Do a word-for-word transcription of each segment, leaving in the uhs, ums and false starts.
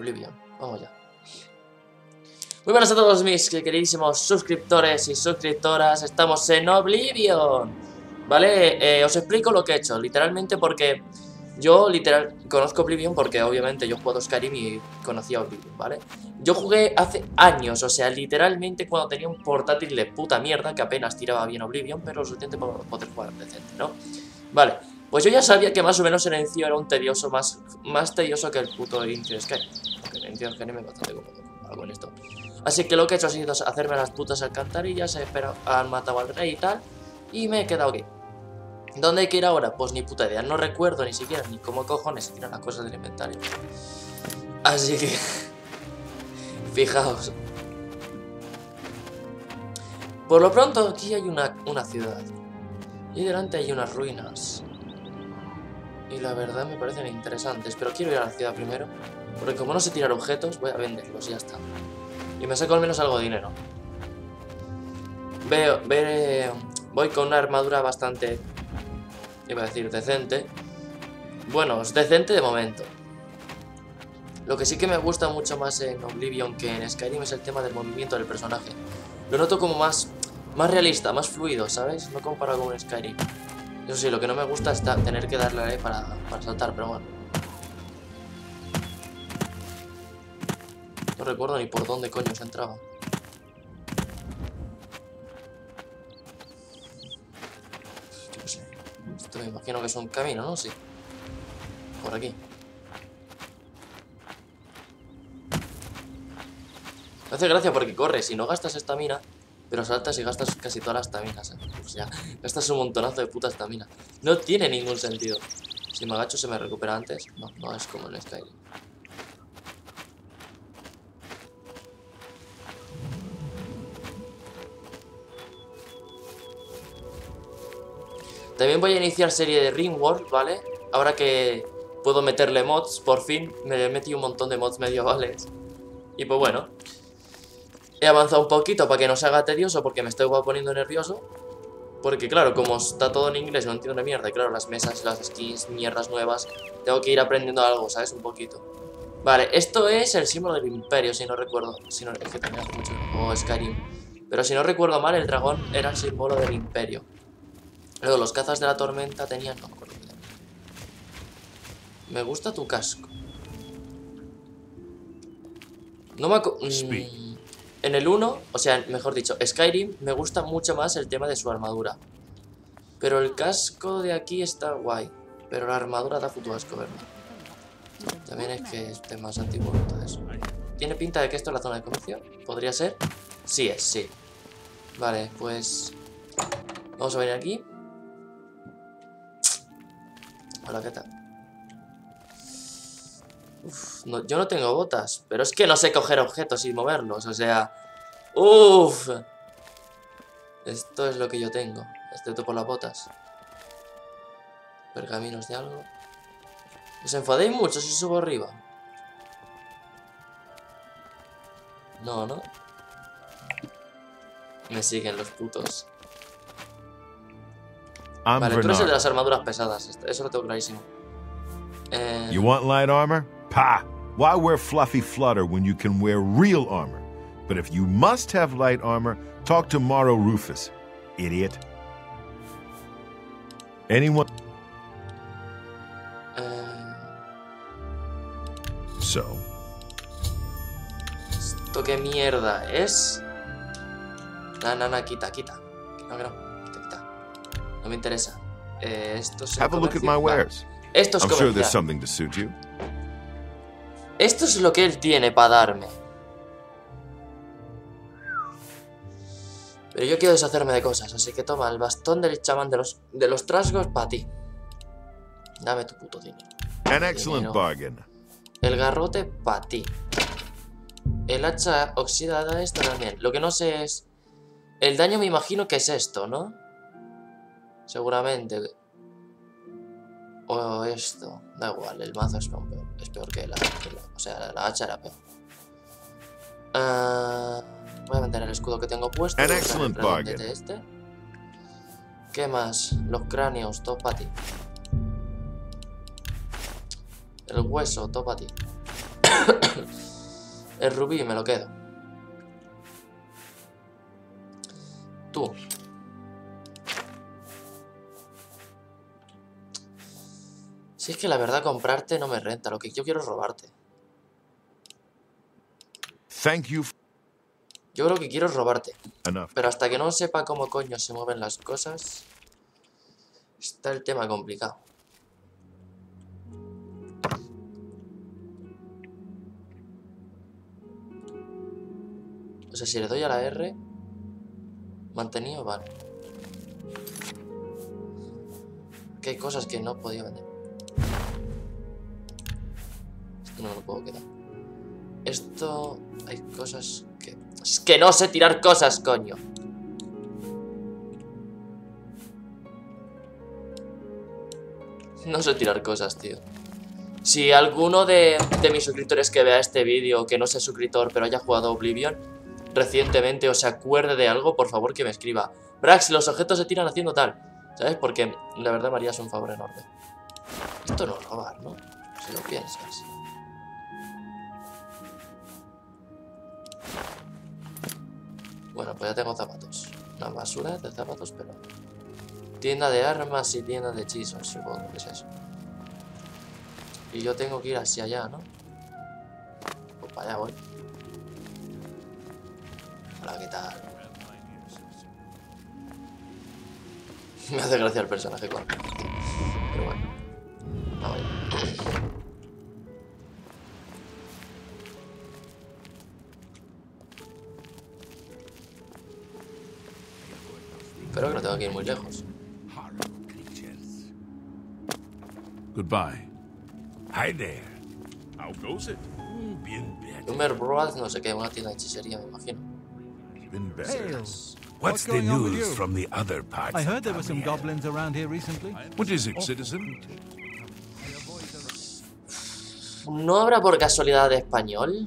Oblivion. Vamos ya. Muy buenas a todos mis queridísimos suscriptores y suscriptoras. Estamos en Oblivion. Vale, eh, os explico lo que he hecho. Literalmente porque yo literal conozco Oblivion porque obviamente yo he jugado Skyrim y conocía Oblivion, ¿vale? Yo jugué hace años, o sea, literalmente cuando tenía un portátil de puta mierda que apenas tiraba bien Oblivion, pero lo suficiente para poder jugar decente, ¿no? Vale, pues yo ya sabía que más o menos el inicio era un tedioso, más, más tedioso que el puto inicio de Skyrim. Porque el inicio de Skyrim me bastante cómodo con algo en esto. Así que lo que he hecho ha sido hacerme las putas alcantarillas, he esperado, han matado al rey y tal, y me he quedado aquí. ¿Dónde hay que ir ahora? Pues ni puta idea, no recuerdo ni siquiera ni cómo cojones se tiran las cosas del inventario. Así que... fijaos. Por lo pronto aquí hay una, una ciudad. Y delante hay unas ruinas. Y la verdad me parecen interesantes, pero quiero ir a la ciudad primero. Porque como no sé tirar objetos, voy a venderlos y ya está. Y me saco al menos algo de dinero. Veo, ve, voy con una armadura bastante... iba a decir decente. Bueno, es decente de momento. Lo que sí que me gusta mucho más en Oblivion que en Skyrim es el tema del movimiento del personaje. Lo noto como más, más realista, más fluido, ¿sabes? No comparado con Skyrim. Eso sí, lo que no me gusta es tener que darle a la E para, para saltar, pero bueno. No recuerdo ni por dónde coño se entraba. Yo qué sé. Esto me imagino que es un camino, ¿no? Sí. Por aquí. Me hace gracia porque corres y no gastas estamina, pero saltas y gastas casi todas las estaminas, ¿eh? O sea, gastas un montonazo de puta estamina. No tiene ningún sentido. Si me agacho se me recupera antes. No, no es como en Skyrim. También voy a iniciar serie de Ringworld, ¿vale? Ahora que puedo meterle mods, por fin me he metido un montón de mods medievales. Y pues bueno, he avanzado un poquito para que no se haga tedioso porque me estoy poniendo nervioso. Porque claro, como está todo en inglés, no entiendo de mierda. Y claro, las mesas, las skins, mierdas nuevas, tengo que ir aprendiendo algo, ¿sabes? Un poquito. Vale, esto es el símbolo del imperio, si no recuerdo. Si no, es que tenía hace mucho, o Skyrim. Pero si no recuerdo mal, el dragón era el símbolo del imperio. Luego los cazas de la tormenta tenían... no me acuerdo. Me gusta tu casco. No me acuerdo... Mm, en el uno, o sea, mejor dicho, Skyrim, me gusta mucho más el tema de su armadura. Pero el casco de aquí está guay. Pero la armadura da puto asco, ¿verdad? También es que esté más antiguo y todo eso. ¿Tiene pinta de que esto es la zona de comercio? ¿Podría ser? Sí es, sí. Vale, pues... vamos a venir aquí. Hola, ¿qué tal? Uf, no, yo no tengo botas, pero es que no sé coger objetos y moverlos, o sea... ¡Uf! Esto es lo que yo tengo, excepto por las botas. Pergaminos de algo. ¿Os enfadéis mucho si subo arriba? No, ¿no? Me siguen los putos. I'm vale, tú eres el de Vernard. las armaduras pesadas, eso lo tengo clarísimo. Eh... You want light armor? Pah! Why wear fluffy flutter when you can wear real armor? But if you must have light armor, talk to Morrow Rufus, idiot. Anyone? eh... So. ¿Esto qué mierda es? No, no, no, quita, quita. No, que no, quita, quita. No me interesa. Eh, esto es Have a look at my wares. Esto es I'm sure there's comercial. something to suit you. Esto es lo que él tiene para darme. Pero yo quiero deshacerme de cosas, así que toma el bastón del chamán de los, de los trasgos para ti. Dame tu puto dinero. An excellent Dinero. bargain. El garrote para ti. El hacha oxidada esta también. Lo que no sé es... el daño me imagino que es esto, ¿no? Seguramente. O esto. Da igual, el mazo es peor, es peor que, la, que la... o sea, la hacha era peor. Uh, voy a mantener el escudo que tengo puesto. An excellent bargain. Este. ¿Qué más? Los cráneos, todo para ti. El hueso, todo para ti. El rubí me lo quedo. Tú. Si es que la verdad comprarte no me renta. Lo que yo quiero es robarte. Thank you. Yo creo que quiero robarte. Enough. Pero hasta que no sepa cómo coño se mueven las cosas, está el tema complicado. O sea, si le doy a la R, mantenido, vale. Que hay cosas que no podía vender. Esto no me lo puedo quedar. Esto... hay cosas que... Es que no sé tirar cosas, coño. No sé tirar cosas, tío. Si alguno de, de mis suscriptores que vea este vídeo, que no sea suscriptor, pero haya jugado Oblivion recientemente o se acuerde de algo, por favor que me escriba. Brax, los objetos se tiran haciendo tal. ¿Sabes? Porque la verdad me harías un favor enorme. Esto no es robar, ¿no? Si lo piensas. Bueno, pues ya tengo zapatos. Una basura de zapatos, pero... tienda de armas y tienda de hechizos, supongo que es eso. Y yo tengo que ir hacia allá, ¿no? Pues para allá voy. Hola, ¿qué tal? Me hace gracia el personaje con... pero bueno. Vamos allá. Pero que no tengo que ir muy lejos. Goodbye. Hi there. How goes it? Bien better. Humer Broad, no sé qué, una tienda de hechicería, me imagino. Been better. What's What's the going on with news you? from the other parts? I heard there were of some Tamriel? goblins around here recently. What is it, citizen? ¿No habrá por casualidad de español?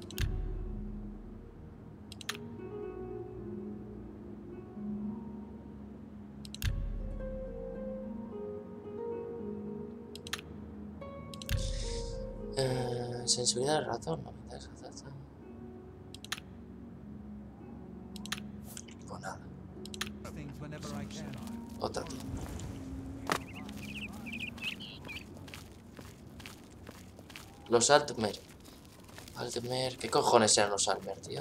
Eh, sensibilidad del ratón, no me interesa. Pues nada, Things whenever I can. otra tienda. Los Altmer. Altmer, ¿qué cojones eran los Altmer, tío?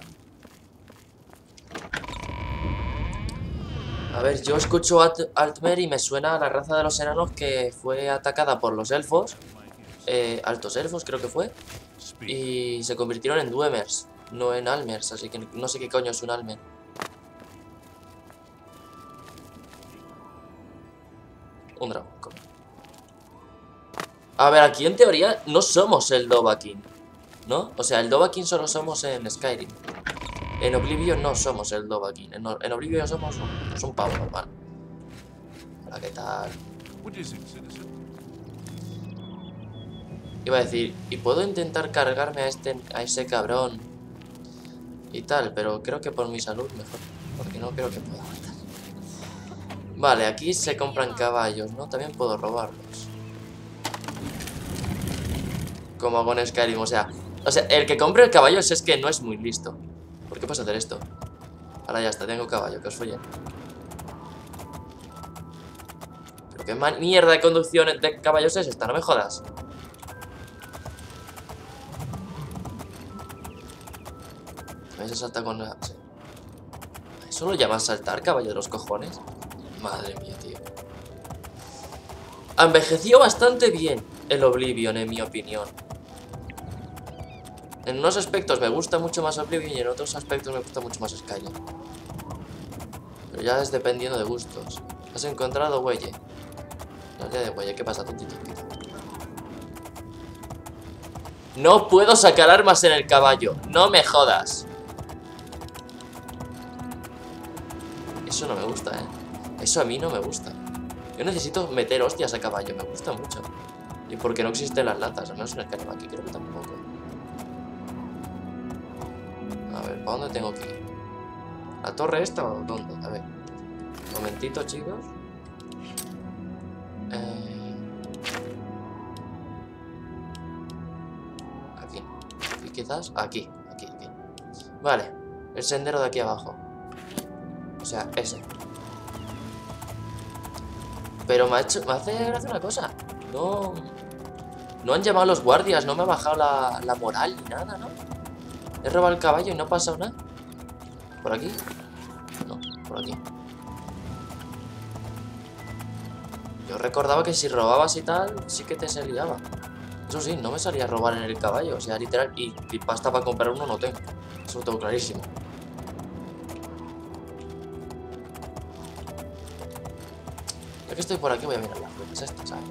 A ver, yo escucho Alt Altmer y me suena a la raza de los enanos que fue atacada por los elfos. Eh, altos elfos creo que fue. Y se convirtieron en Dweomers, no en Almers, así que no sé qué coño es un Almer. Un dragón, coño. A ver, aquí en teoría no somos el Dovahkiin, ¿no? O sea, el Dovahkiin solo somos en Skyrim. En Oblivion no somos el Dovahkiin. En, en Oblivion somos un, pues un pavo normal. Hola, ¿qué tal? What is it, citizen? Iba a decir, y puedo intentar cargarme a este a ese cabrón y tal, pero creo que por mi salud mejor, porque no creo que pueda matar. Vale, aquí se compran caballos, ¿no? También puedo robarlos. Como hago en Skyrim, o sea, o sea, el que compre el caballo es que no es muy listo. ¿Por qué puedes hacer esto? Ahora ya está, tengo caballo, que os follen. Pero qué mierda de conducción de caballos es esta, no me jodas. También se salta con la... sí. ¿Eso lo llamas saltar, caballo de los cojones? Madre mía, tío. Envejeció bastante bien el Oblivion, en mi opinión. En unos aspectos me gusta mucho más Oblivion y en otros aspectos me gusta mucho más Skyrim. Pero ya es dependiendo de gustos. ¿Has encontrado Huelle? La aldea de Huelle, ¿qué pasa, tontito? No puedo sacar armas en el caballo. No me jodas. Eso no me gusta, eh. Eso a mí no me gusta. Yo necesito meter hostias a caballo. Me gusta mucho. Y porque no existen las lanzas. Al menos en el Skyrim aquí creo que tampoco. A ver, ¿para dónde tengo que ir? ¿La torre esta o dónde? A ver. Un momentito, chicos. Eh... Aquí. quizás. Aquí, aquí, aquí. Vale, el sendero de aquí abajo. O sea, ese. Pero me ha hecho, me hace gracia una cosa. No... No han llamado a los guardias, no me ha bajado la, la moral ni nada, ¿no? He robado el caballo y no ha pasado nada. ¿Por aquí? No, por aquí. Yo recordaba que si robabas y tal, sí que te se liaba. Eso sí, no me salía a robar en el caballo. O sea, literal, y, y pasta para comprar uno no tengo. Eso lo tengo clarísimo. Ya que estoy por aquí voy a mirar las frutas estas, ¿sabes?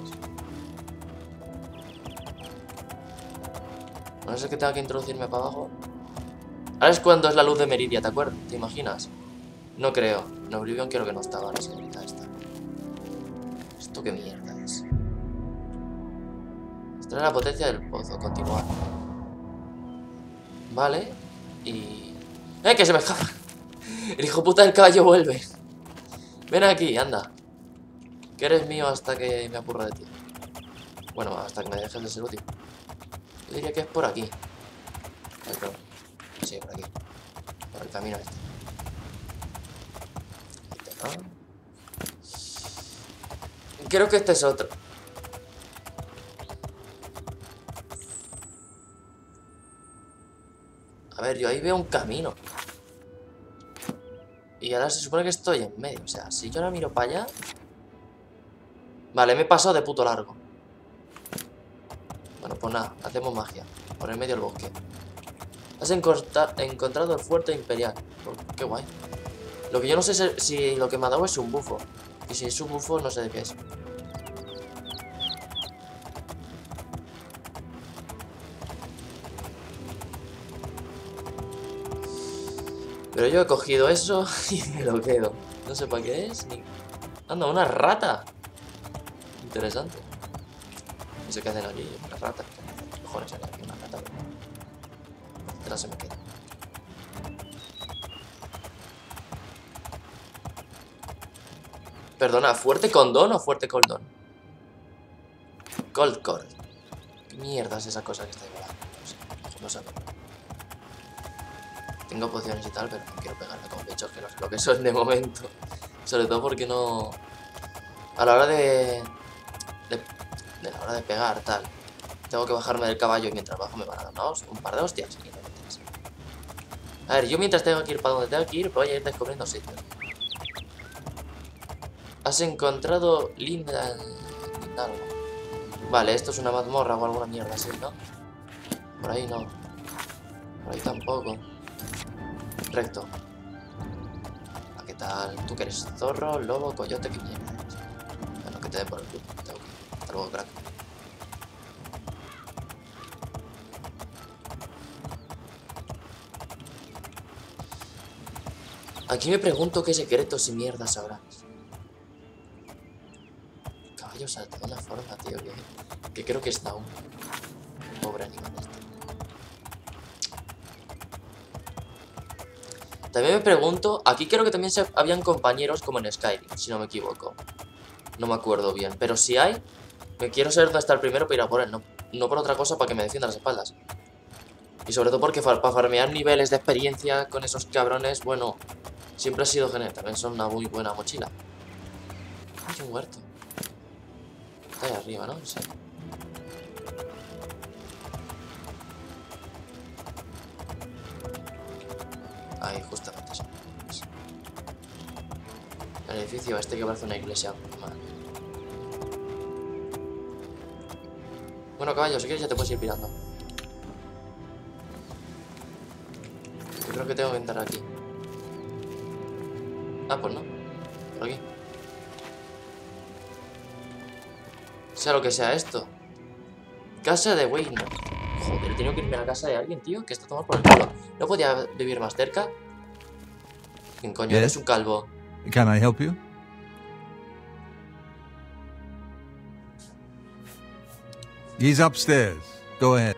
A no ser que tenga que introducirme para abajo. Ahora es cuando es la luz de Meridia, ¿te acuerdas? ¿Te imaginas? No creo. En Oblivion creo que no estaba la señorita esta. ¿Esto qué mierda es? Extraer la potencia del pozo. Continuar. Vale. Y... ¡Eh, que se me escapa! El hijo puta del caballo vuelve. Ven aquí, anda. Que eres mío hasta que me apurra de ti. Bueno, hasta que me dejes de ser útil. Yo diría que es por aquí. Ay, claro. Sí, por aquí. Por el camino este. Este, ¿no? Creo que este es otro. A ver, yo ahí veo un camino. Y ahora se supone que estoy en medio. O sea, si yo ahora miro para allá... Vale, me he pasado de puto largo. Bueno, pues nada, hacemos magia. Por el medio del bosque. Has encontrado el fuerte imperial. Oh, qué guay. Lo que yo no sé es si lo que me ha dado es un bufo. Y si es un bufo, no sé de qué es. Pero yo he cogido eso y me lo quedo. No sé para qué es ni... Anda, una rata. Interesante. No sé qué hacen aquí, una rata. ¿Qué cojones hay aquí? Una rata. Detrás se me queda. Perdona, ¿fuerte condón o fuerte coldón? Cold core. ¿Qué mierda es esa cosa que está ahí volando? No sé, no sé. Tengo pociones y tal, pero no quiero pegarme con bichos que no sé lo que son de momento. Sobre todo porque no... A la hora de... De, de la hora de pegar, tal. Tengo que bajarme del caballo y mientras bajo me van a dar ¿no? un par de hostias. Y no me interesa. A ver, yo mientras tengo que ir para donde tengo que ir, voy a ir descubriendo sitios. Has encontrado linda... Lindalgo. Vale, esto es una mazmorra o alguna mierda así, ¿no? Por ahí no. Por ahí tampoco. Recto. ¿Qué tal? ¿Tú que eres zorro, lobo, coyote? ¿Qué mierda eres? Bueno, que te den por el culo. Tengo que ir. Hasta luego, crack. Aquí me pregunto qué secretos y mierdas habrá. Caballo salta de una forma, tío, que, que creo que está aún. Pobre animal este. También me pregunto, aquí creo que también se, habían compañeros como en Skyrim, si no me equivoco. No me acuerdo bien, pero si hay, me quiero saber dónde está el primero para ir a por él, no, no por otra cosa, para que me defienda las espaldas. Y sobre todo porque para farmear niveles de experiencia con esos cabrones, bueno, siempre ha sido genial, también son una muy buena mochila. Hay un huerto. Está ahí arriba, ¿no? Sí. Ahí, justamente eso. El edificio este que parece una iglesia. Vale. Bueno, caballo, si quieres ya te puedes ir pirando. Yo creo que tengo que entrar aquí. Ah, pues no. Por aquí. Sea lo que sea esto. Casa de Wayne. Joder, he tenido que irme a la casa de alguien, tío, que está tomando por el culo. No podía vivir más cerca. ¿Quién coño? Yes. Eres un calvo. Can I help you? He's upstairs. Go ahead.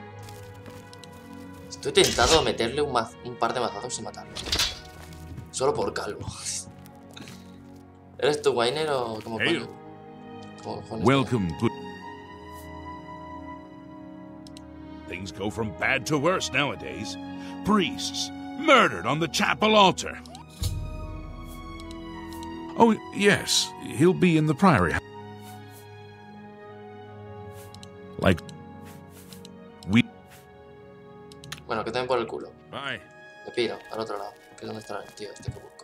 Estoy tentado a meterle un, un par de mazazos y matarlo. Solo por calvo. ¿Eres tú, Wainer, o como Hey. coño? ¿Cómo cojones? Welcome to... things go from bad to worse nowadays. Priests murdered on the chapel altar. Oh, yes, he'll be in the priory. Like we. Bueno, que te den por el culo. Bye. Me piro, al otro lado. Que es donde está el tío este que busco.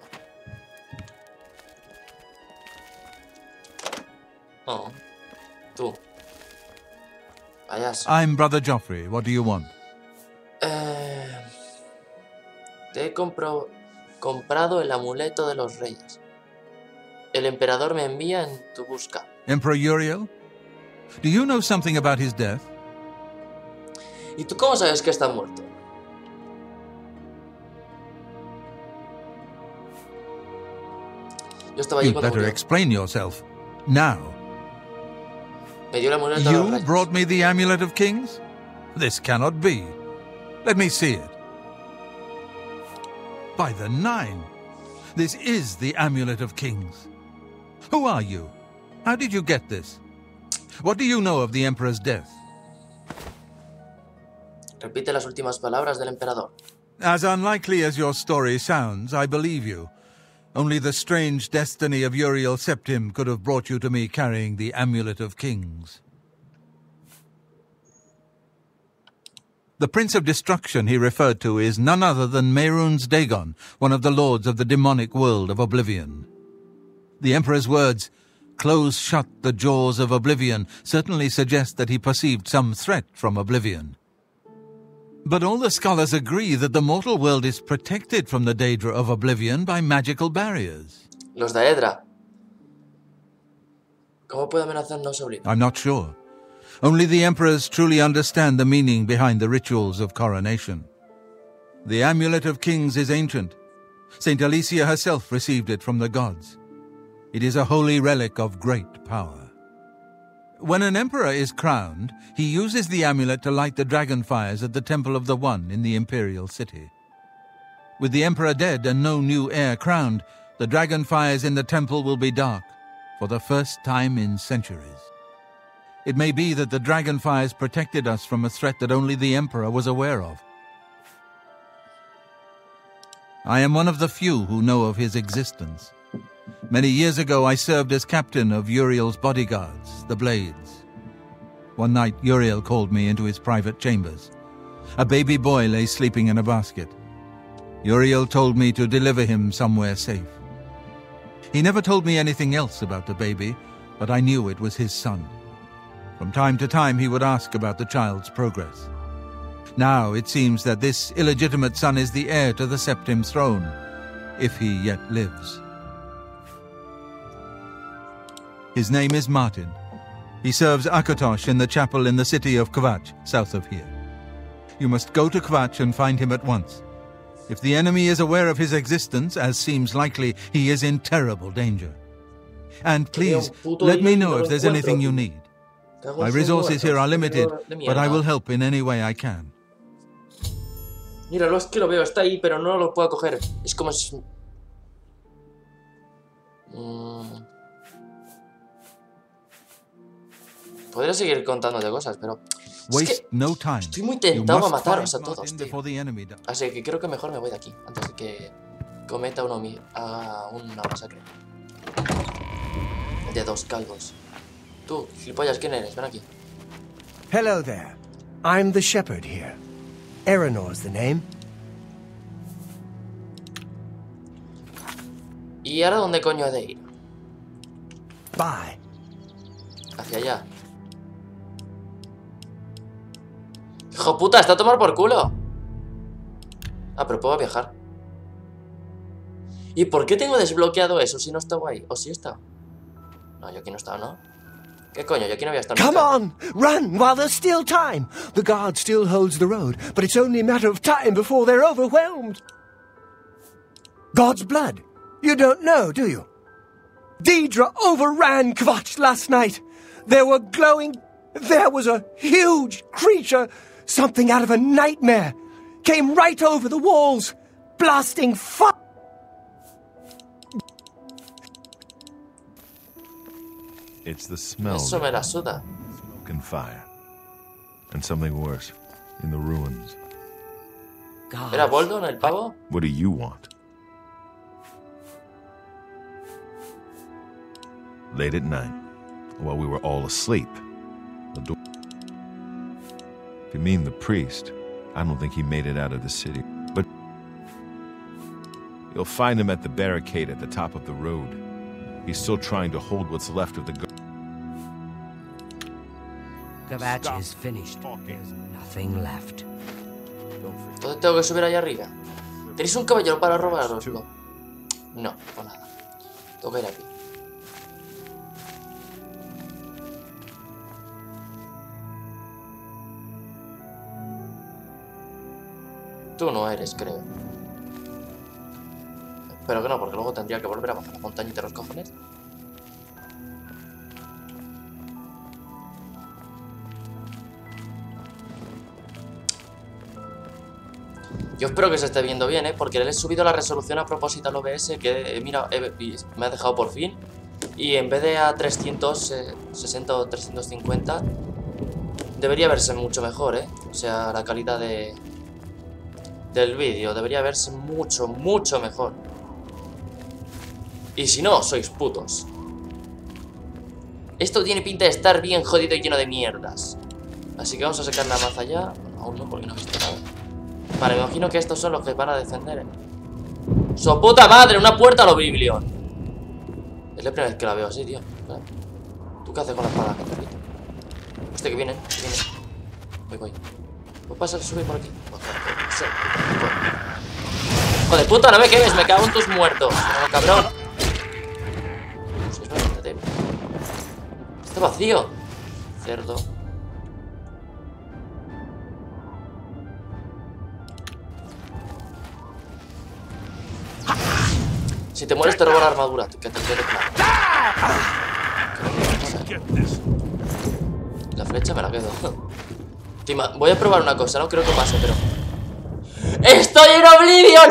Oh. Tú. Payaso. I'm Brother Joffrey. What do you want? Eh, te he compro comprado el amuleto de los reyes. El emperador me envía en tu busca. Emperor Uriel? Do you know something about his death? ¿Y tú cómo sabes que está muerto? Yo estaba allí You'd cuando better murió. explain yourself. Now. Me dio el amuleto de los You reyes. brought me the Amulet of Kings? This cannot be. Let me see it. By the Nine. This is the Amulet of Kings. Who are you? How did you get this? What do you know of the Emperor's death? Repite las últimas palabras del emperador. As unlikely as your story sounds, I believe you. Only the strange destiny of Uriel Septim could have brought you to me carrying the Amulet of Kings. The Prince of Destruction he referred to is none other than Mehrunes Dagon, one of the lords of the demonic world of Oblivion. The Emperor's words, "Close shut the jaws of Oblivion," certainly suggest that he perceived some threat from Oblivion. But all the scholars agree that the mortal world is protected from the Daedra of Oblivion by magical barriers. Los Daedra. ¿Cómo puede amenazarnos Oblivion? I'm not sure. Only the emperors truly understand the meaning behind the rituals of coronation. The Amulet of Kings is ancient. Saint Alicia herself received it from the gods. It is a holy relic of great power. When an emperor is crowned, he uses the amulet to light the dragon fires at the Temple of the One in the imperial city. With the emperor dead and no new heir crowned, the dragon fires in the temple will be dark, for the first time in centuries. It may be that the dragon fires protected us from a threat that only the emperor was aware of. I am one of the few who know of his existence. Many years ago, I served as captain of Uriel's bodyguards, the Blades. One night, Uriel called me into his private chambers. A baby boy lay sleeping in a basket. Uriel told me to deliver him somewhere safe. He never told me anything else about the baby, but I knew it was his son. From time to time, he would ask about the child's progress. Now it seems that this illegitimate son is the heir to the Septim throne, if he yet lives. His name is Martin. He serves Akatosh in the chapel in the city of Kvatch, south of here. You must go to Kvatch and find him at once. If the enemy is aware of his existence, as seems likely, he is in terrible danger. And please, let me know if there's anything you need. My resources here are limited, but I will help in any way I can. Míralo, es que lo veo, está ahí, pero no lo puedo coger. Es como si... Mm. Podría seguir contándote cosas, pero... Es que no time. Estoy muy tentado a mataros a todos, tío. Así que creo que mejor me voy de aquí, antes de que cometa uno mi... haga una masacre. De dos calvos. Tú, gilipollas, ¿quién eres? Ven aquí. Hello there. I'm the shepherd here. Eranor's the name. ¿Y ahora dónde coño he de ir? Bye. Hacia allá. ¡Hijo puta! ¡Está a tomar por culo! Ah, pero puedo viajar. ¿Y por qué tengo desbloqueado eso si no estaba ahí? ¿O si está? No, yo aquí no estaba, ¿no? ¿Qué coño? Yo aquí no voy a estar. Come nunca. on! Run while there's still time! The guard still holds the road, but it's only a matter of time before they're overwhelmed. God's blood. You don't know, do you? Daedra overran Kvatch last night. There were glowing... There was a huge creature, something out of a nightmare. Came right over the walls, blasting fire. It's the smell. Eso me la suda. Smoke and fire. And something worse. in the ruins. ¿Era Boldon el pavo? What do you want? Late at night, while we were all asleep, the door... If you mean the priest, I don't think he made it out of the city. But you'll find him at the barricade at the top of the road. He's still trying to hold what's left of the... Kvatch is finished. There's nothing left. Entonces tengo que subir allá arriba. ¿Tenéis un caballero para robaroslo? No, pues nada. Tengo que ir aquí. Tú no eres, creo. Espero que no, porque luego tendría que volver a bajar la montañita de los cojones. Yo espero que se esté viendo bien, ¿eh? Porque le he subido la resolución a propósito al O B S, que mira, he, me ha dejado por fin. Y en vez de a trescientos sesenta o trescientos cincuenta, debería verse mucho mejor, ¿eh? O sea, la calidad de... del vídeo debería verse mucho, mucho mejor. Y si no, sois putos. Esto tiene pinta de estar bien jodido y lleno de mierdas. Así que vamos a sacar la maza ya. Bueno, aún no, porque no he visto nada. Vale, me imagino que estos son los que van a defender, ¿eh? ¡Su puta madre! ¡Una puerta al Oblivion! Es la primera vez que la veo así, tío. Vale. ¿Tú qué haces con la espada, Catarrito? Hostia, que vienen, que vienen. Voy, voy. ¿Puedo pasar a subir por aquí? ¡Hijo de puta, no me quemes! ¡Me cago en tus muertos! ¡No, cabrón! Está vacío. Cerdo. Si te mueres te robo la armadura. Que te quede claro. La flecha me la quedo. Voy a probar una cosa, no creo que pase, pero... ¡Estoy en Oblivion!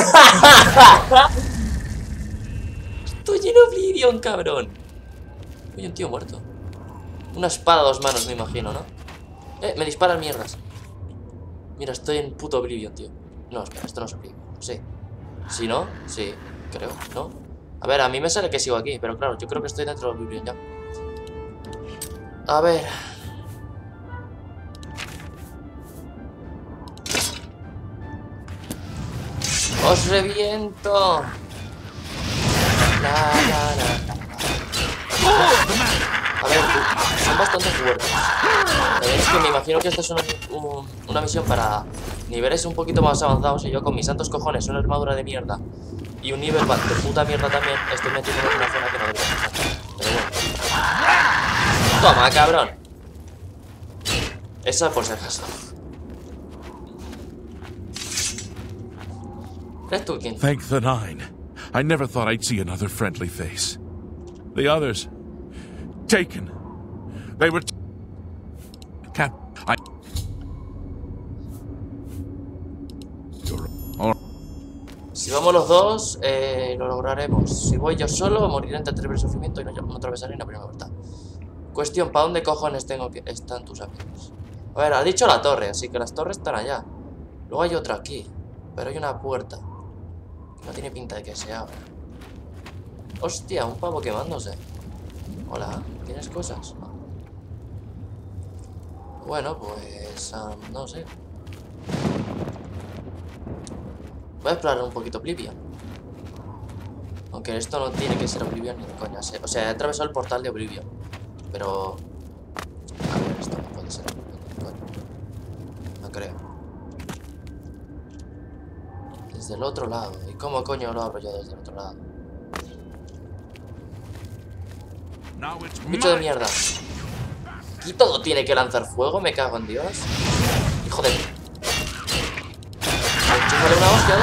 Estoy en Oblivion, cabrón. Hay un tío muerto. Una espada a dos manos, me imagino, ¿no? Eh, me disparan mierdas. Mira, estoy en puto Oblivion, tío. No, espera, esto no es Oblivion. Sí. ¿Sí, no? Sí, creo, ¿no? A ver, a mí me sale que sigo aquí, pero claro, yo creo que estoy dentro de Oblivion ya. A ver... ¡Os reviento! La, la, la. A ver, son bastante fuertes. También es que me imagino que esta es una, un, una misión para niveles un poquito más avanzados. Y yo con mis santos cojones, una armadura de mierda y un nivel de puta mierda también, estoy metiendo en una zona que no debería estar. Pero bueno. Toma, cabrón. Esa por si acaso. Thank the Nine. I never thought I'd see another friendly face. The others... taken. They were... Cap... I... Si vamos los dos, eh, lo lograremos. Si voy yo solo, moriré entre tres sufrimiento y no, no atravesaré en la primera vuelta. Cuestión, ¿para dónde cojones tengo que... están tus amigos? A ver, ha dicho la torre, así que las torres están allá. Luego hay otra aquí, pero hay una puerta. No tiene pinta de que se abra. Hostia, un pavo quemándose. Hola, ¿tienes cosas? No. Bueno, pues... Um, no sé. Voy a explorar un poquito Oblivion. Aunque esto no tiene que ser Oblivion ni de coña. O sea, he atravesado el portal de Oblivion. Pero... a ver, esto no puede ser Oblivion ni de coña. No creo. Desde el otro lado. ¿Y cómo coño lo abro yo desde el otro lado? Bicho de mierda. ¿Aquí todo tiene que lanzar fuego? Me cago en Dios. Hijo de... Enchúfale una hostia,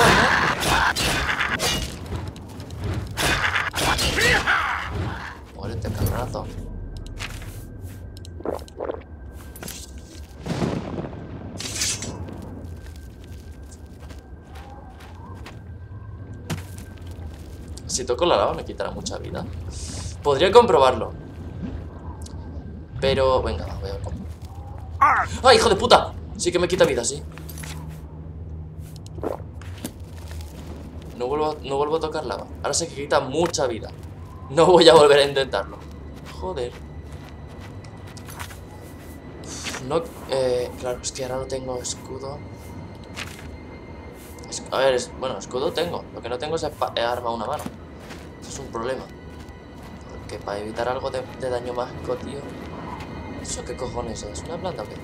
¿no? Muérete, cabronazo. Si toco la lava me quitará mucha vida. Podría comprobarlo. Pero, venga, va, voy a comprobar. ¡Ah, hijo de puta! Sí que me quita vida, sí. No vuelvo, no vuelvo a tocar lava. Ahora sé que quita mucha vida. No voy a volver a intentarlo. Joder. No, eh, claro, es que ahora no tengo escudo. Es, a ver, es, bueno, escudo tengo. Lo que no tengo es arma a una mano. Eso es un problema. Porque para evitar algo de, de daño mágico, tío. ¿Eso qué cojones es? ¿Una planta o qué?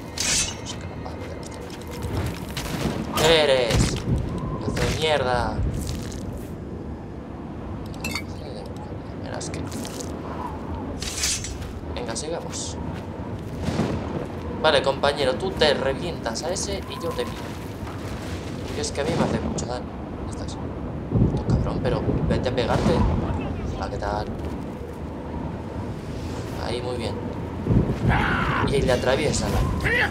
¿Qué eres? ¡Hijo de mierda! Verás que... Venga, sigamos. Vale, compañero, tú te revientas a ese y yo te miro. Porque es que a mí me hace mucho daño. Estás. Tú, cabrón, pero vete a pegarte. Hola, ¿qué tal? Ahí, muy bien. Y ahí le atraviesa la...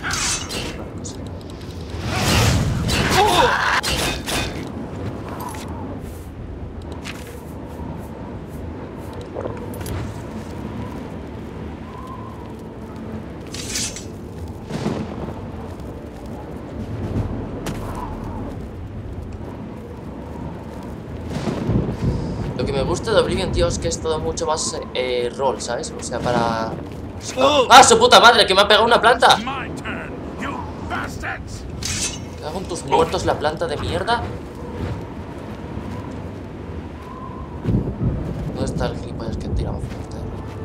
Lo que me gusta de Oblivion, tío, es que es todo mucho más eh, rol, ¿sabes? O sea, para... ¡Ah, su puta madre! ¡Que me ha pegado una planta! ¿Cago en tus muertos la planta de mierda? ¿Dónde está el gilipollas que tiramos fuerte?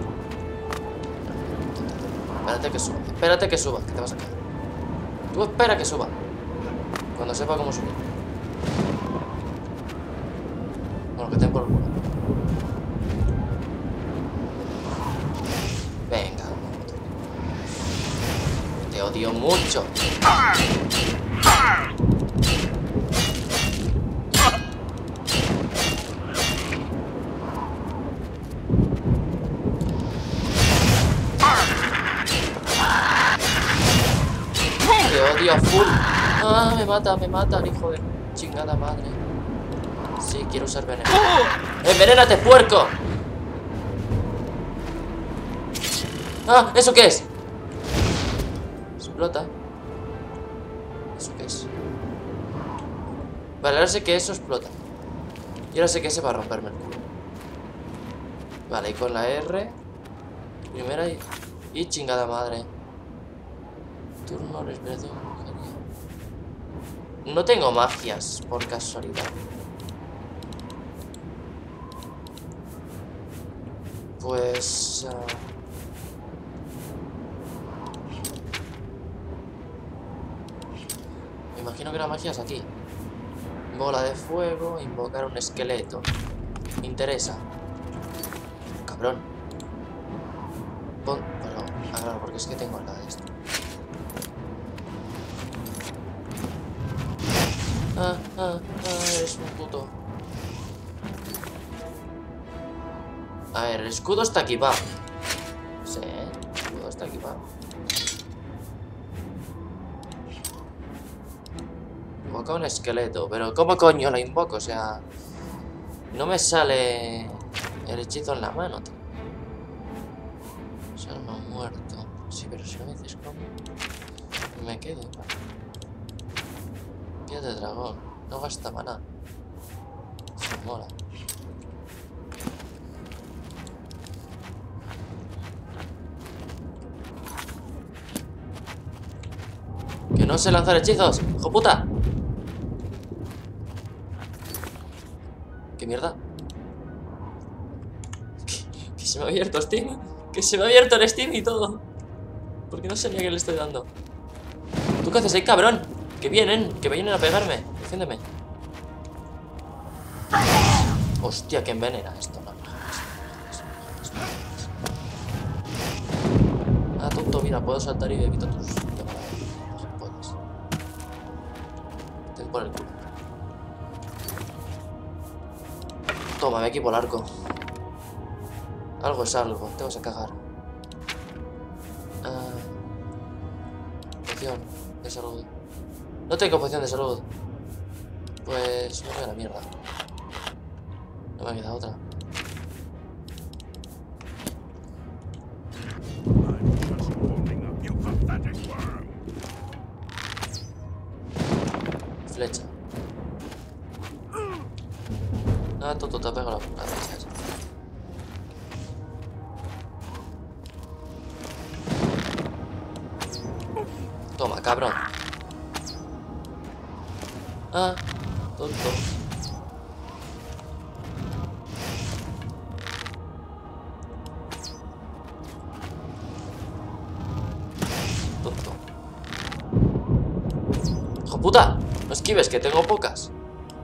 Espérate que suba, espérate que suba, que te vas a caer. Tú espera que suba. Cuando sepa cómo subir. Bueno, que te den por el culo. Venga. Te odio mucho. Te odio a full. Ah, me mata, me mata el hijo de chingada madre. Sí, quiero usar veneno. ¡Envenénate, puerco! ¡Ah! ¿Eso qué es? Explota. ¿Eso qué es? Vale, ahora sé que eso explota. Y ahora sé que ese va a romperme el culo. Vale, y con la R. Primera y, y chingada madre. Turno, respiración. No tengo magias, por casualidad. Pues... Uh... me imagino que la magia es aquí. Bola de fuego, invocar un esqueleto. Me interesa. Cabrón. Pon... Pero... Ah, claro, porque es que tengo la de esto. Ah, ah, ah, eres un puto. A ver, el escudo está equipado. Sí, el escudo está equipado. Invoca un esqueleto. Pero ¿cómo coño lo invoco? O sea... No me sale el hechizo en la mano, tío. Salma muerto. Sí, pero si no me dices cómo... Me quedo. Piel de dragón. No gasta maná. Se mola. Que no sé lanzar hechizos, hijo puta. ¿Qué mierda? Que, que se me ha abierto Steam. Que se me ha abierto el Steam y todo. Porque no sé ni a qué le estoy dando. ¿Tú qué haces ahí, cabrón? Que vienen, que vienen a pegarme. Defiéndeme. Hostia, que envenena esto, no. Ah, tonto, mira, puedo saltar y evito tus... Puedes. Ten por el culo. Toma, me equipo el arco. Algo es algo, te vas a cagar. Ah, poción de salud. No tengo poción de salud. Pues me voy a la mierda. No me queda otra. flecha. Ah, Toto, te ha pegado la flecha esa. Toma, cabrón. Ah, tonto. Tonto. ¡Hijo puta! No esquives, que tengo pocas.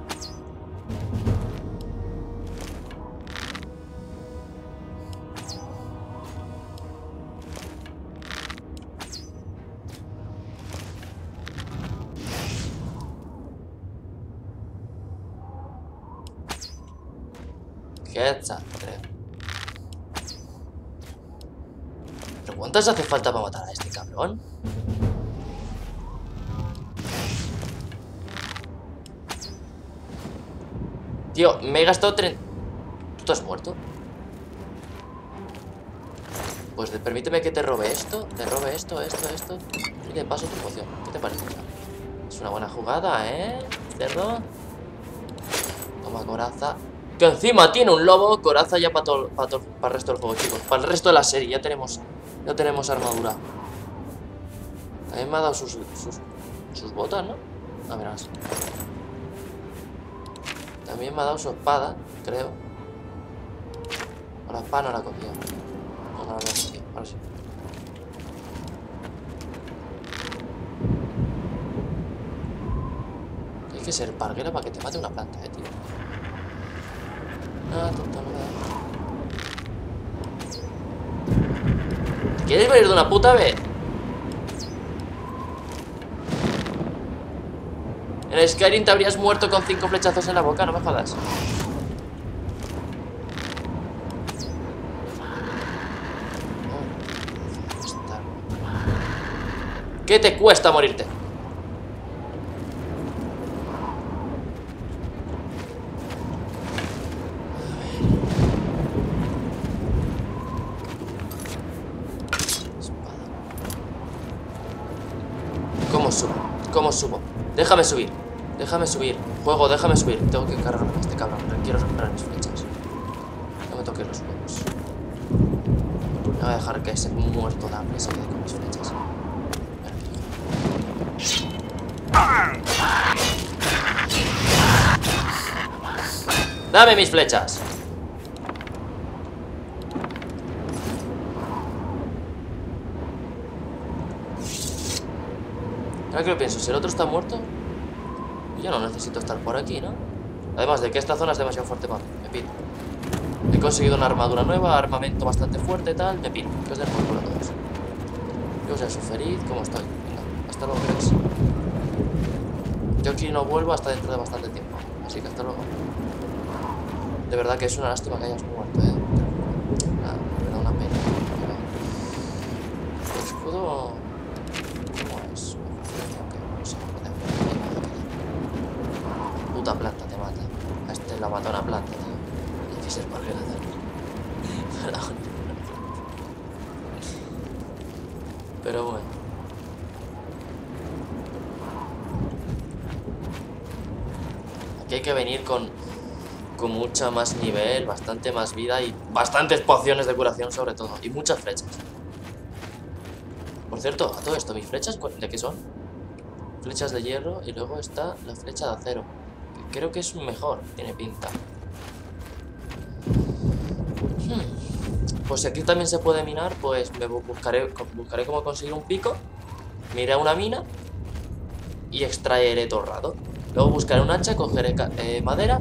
Headshot, creo. ¿Pero cuántas hace falta para matar a este cabrón? Tío, me he gastado treinta... ¿Tú te has muerto? Pues de, permíteme que te robe esto. Te robe esto, esto, esto. Y te paso tu poción. ¿Qué te parece? Es una buena jugada, ¿eh? Cerdo. Toma, coraza. Que encima tiene un lobo. Coraza ya para todo, para todo, para el resto del juego, chicos. Para el resto de la serie. Ya tenemos, ya tenemos armadura. También me ha dado sus, sus, sus botas, ¿no? A ver, más. También me ha dado su espada, creo. O la espada no la he cogido. No, no la he cogido. Ahora sí. Hay que ser parguera para que te mate una planta, eh, tío. Ah, tonto, no me da. ¿Quieres venir de una puta vez? En el Skyrim te habrías muerto con cinco flechazos en la boca, no me jodas. ¿Qué te cuesta morirte? ¿Cómo subo? ¿Cómo subo? Déjame subir. Déjame subir. Juego, déjame subir. Tengo que cargarme a este cabrón. Quiero recuperar mis flechas. No me toques los huevos. No voy a dejar que ese muerto de hambre se quede con mis flechas. Dame mis flechas. Ahora que lo pienso, si el otro está muerto, yo no necesito estar por aquí, ¿no? Además de que esta zona es demasiado fuerte para mí. Me pido. He conseguido una armadura nueva, armamento bastante fuerte, tal. Me pido. Que os den por culo a todos. Yo os soy feliz. ¿Cómo estoy? Venga, hasta luego, cracks. Yo aquí no vuelvo hasta dentro de bastante tiempo. Así que hasta luego. De verdad que es una lástima que hayas muerto, eh. Nada, me da una pena. El escudo... ¿Cómo es? No sé, puta planta te mata. A este la mata una planta, tío. Y que ser parguera, tío. Pero bueno. Aquí hay que venir con... con mucha más nivel, bastante más vida y bastantes pociones de curación sobre todo. Y muchas flechas. Por cierto, a todo esto, ¿mis flechas de qué son? Flechas de hierro y luego está la flecha de acero. Que creo que es mejor, tiene pinta. Hmm. Pues si aquí también se puede minar, pues me buscaré, buscaré cómo conseguir un pico. Me iré a una mina y extraeré todo el rato. Luego buscaré un hacha, cogeré eh, madera.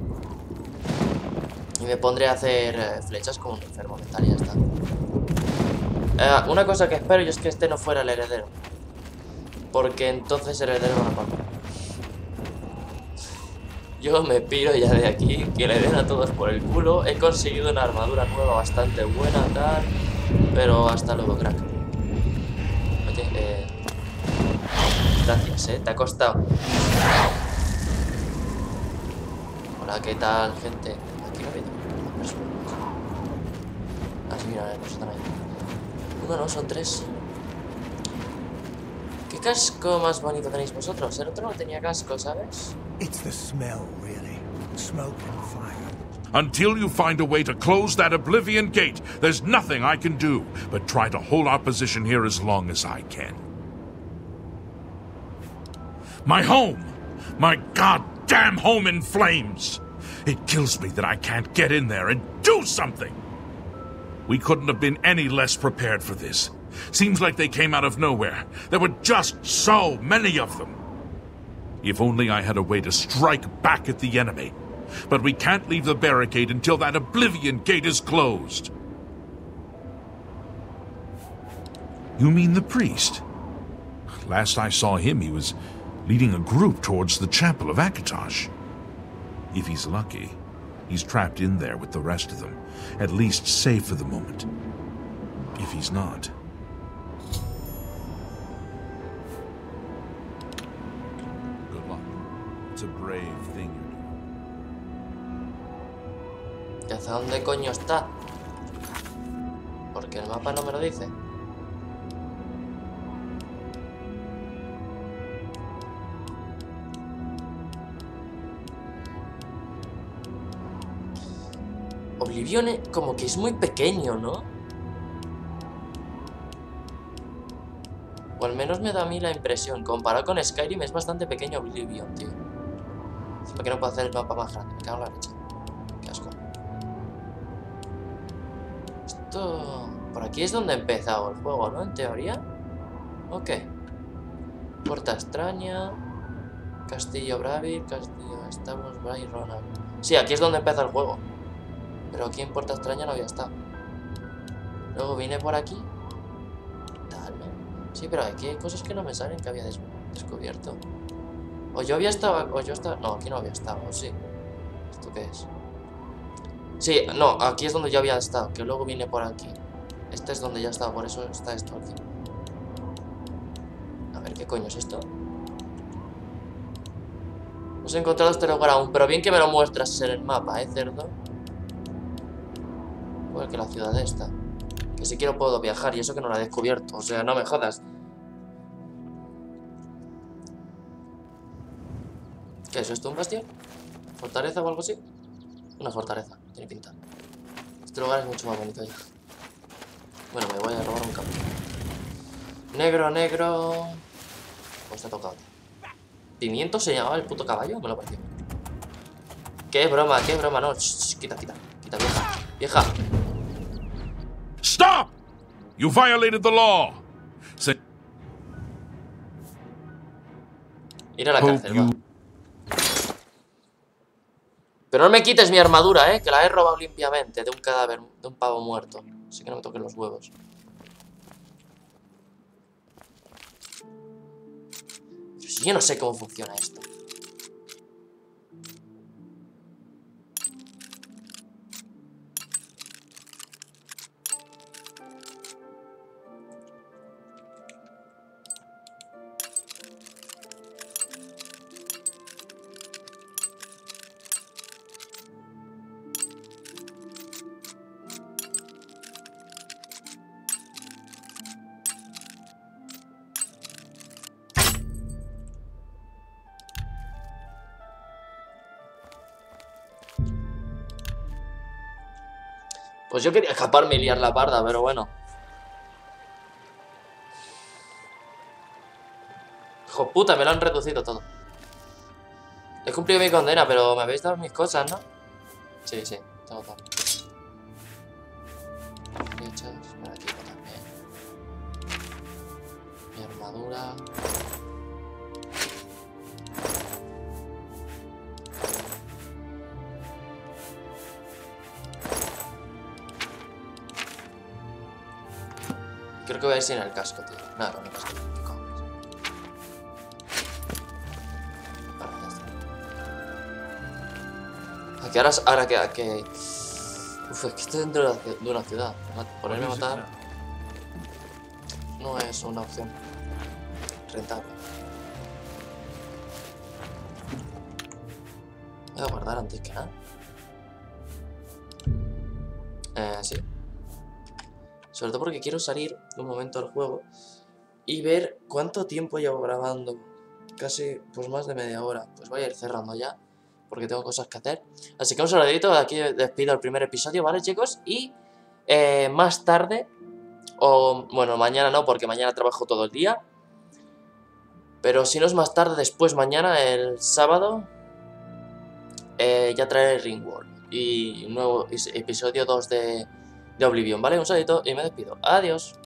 Y me pondré a hacer eh, flechas como un enfermo mental y ya está. Eh, una cosa que espero yo es que este no fuera el heredero. Porque entonces el heredero no va a pasar. Yo me piro ya de aquí, que le den a todos por el culo. He conseguido una armadura nueva bastante buena, tal. Pero hasta luego, crack. Oye, eh... gracias, eh, te ha costado. Hola, ¿qué tal, gente? Aquí no ha habido personas. Ah, sí, mira, pues están ahí. Uno no, son tres. ¿Qué ¿Qué casco más bonito tenéis vosotros? El otro no tenía casco, ¿sabes? It's the smell, really. Smoke and fire. Until you find a way to close that Oblivion Gate, there's nothing I can do but try to hold our position here as long as I can. My home! My goddamn home in flames! It kills me that I can't get in there and do something! We couldn't have been any less prepared for this. Seems like they came out of nowhere. There were just so many of them. If only I had a way to strike back at the enemy. But we can't leave the barricade until that Oblivion Gate is closed. You mean the priest? Last I saw him, he was leading a group towards the Chapel of Akatosh. If he's lucky, he's trapped in there with the rest of them, at least safe for the moment. If he's not... Good luck. It's a brave thing you're doing. ¿Y hacia dónde coño está? Porque el mapa no me lo dice. Oblivion como que es muy pequeño, ¿no? O al menos me da a mí la impresión. Comparado con Skyrim es bastante pequeño Oblivion, tío. ¿Por qué no puedo hacer el mapa más grande? Me cago en la leche. Qué asco. Esto... Por aquí es donde ha empezado el juego, ¿no? En teoría. Ok. Puerta extraña. Castillo Bravir. Castillo Establos Bray Ronald. Sí, aquí es donde empieza el juego. Pero aquí en Puerta Extraña no había estado. Luego vine por aquí. Tal, ¿no? Sí, pero aquí hay cosas que no me salen que había des descubierto. O yo había estado... O yo estaba... No, aquí no había estado, sí. ¿Esto qué es? Sí, no, aquí es donde yo había estado. Que luego vine por aquí. Este es donde ya estaba, por eso está esto aquí. A ver, ¿qué coño es esto? No he encontrado este lugar aún, pero bien que me lo muestras en el mapa, ¿eh, cerdo? Igual que la ciudad esta. Que si quiero puedo viajar y eso que no la he descubierto. O sea, no me jodas. ¿Qué es esto? ¿Un bastión? ¿Fortaleza o algo así? Una fortaleza, tiene pinta. Este lugar es mucho más bonito ya. Bueno, me voy a robar un caballo. Negro, negro. Pues te ha tocado. ¿Pimiento se llamaba el puto caballo? Me lo pareció. Qué broma, qué broma, no. Shh, quita, quita, quita, vieja. Vieja. Stop! You violated the law. Se Ir a la cárcel, va. Pero no me quites mi armadura, eh. Que la he robado limpiamente de un cadáver, de un pavo muerto. Así que no me toquen los huevos. Pero si yo no sé cómo funciona esto. Pues yo quería escaparme y liar la parda, pero bueno. Hijo puta, me lo han reducido todo. He cumplido mi condena, pero me habéis dado mis cosas, ¿no? Sí, sí, tengo todo. Flechas, por aquí también. Mi armadura. Creo que voy a ir sin el casco, tío. Nada, con el casco. ¿Qué cojones? Vale, ya está. Aquí ahora, ahora que, que... Uf, es que estoy dentro de, la, de una ciudad. Ponerme a matar no es una opción rentable. Voy a guardar antes que nada. Eh, sí. Sobre todo porque quiero salir un momento del juego y ver cuánto tiempo llevo grabando. Casi, pues más de media hora. Pues voy a ir cerrando ya, porque tengo cosas que hacer. Así que un saludito, aquí despido el primer episodio, ¿vale, chicos? Y eh, más tarde, o bueno, mañana no, porque mañana trabajo todo el día. Pero si no es más tarde, después mañana, el sábado, eh, ya traeré Ringworld. Y un nuevo episodio dos de, de Oblivion, ¿vale? Un saludito y me despido. Adiós.